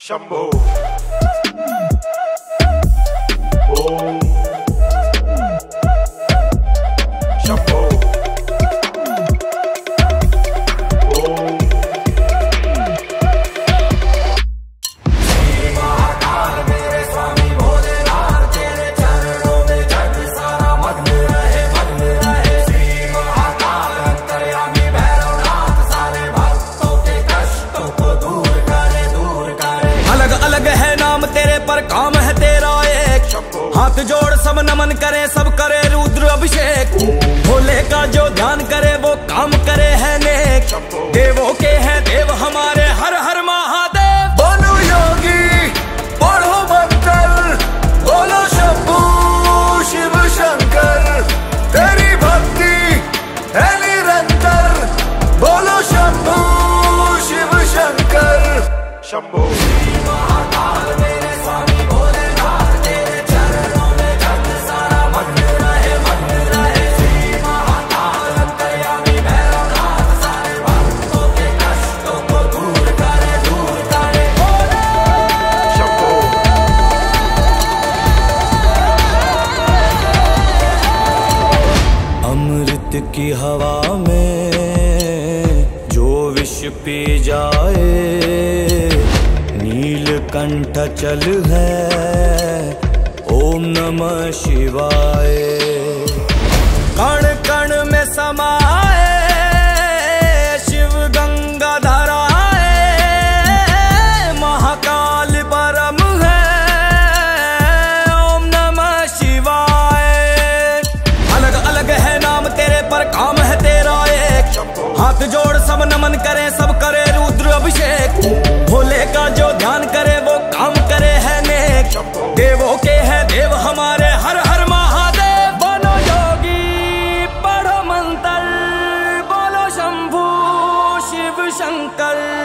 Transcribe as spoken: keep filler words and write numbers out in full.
शंभो ओम शंभो ओम श्री महाकाल मेरे स्वामी भोलेनाथ, तेरे चरणों में जग सारा मग्न रहे मग्न रहे। श्री महाकाल अंतर्यामी भैरवनाथ, सारे भक्तों के कष्टों को दूर करे दूर करे। अलग अलग है नाम तेरे पर काम है तेरा एक, हाथ जोड़ सब नमन करे सब करे रुद्र अभिषेक। भोले का जो ध्यान करे वो काम करे है नेक, देवों के हैं देव हमारे हर हर महादेव। बोलो योगी पढ़ो मंत्र, बोलो शंभू शिव शंकर, तेरी भक्ति है निरंतर। बोलो शंभू शिव शंकर शंभो। महाकाल मेरे स्वामी भोलेनाथ, तेरे चरणों में जग सारा मग्न रहे मग्न रहे। श्री महाकाल अंतर्यामी भैरवनाथ, सारे भक्तों के कष्टों को दूर करे दूर करे। शंभो अमृत की हवा में जो विष पी जाए, नीलकंठ चल है ओम नमः शिवाय। कण कण में समाए शिव गंगा धराए, महाकाल परम है ओम नमः शिवाय। अलग अलग है नाम तेरे पर काम है तेरा एक, हाथ जोड़ सब नमन करे सब करे रुद्र अभिषेक। भोले का जो ध्यान करे वो काम करे है नेक, देवों के हैं देव हमारे हर हर महादेव। बोलो योगी पढ़ो मंत्र, बोलो शंभू शिव शंकर।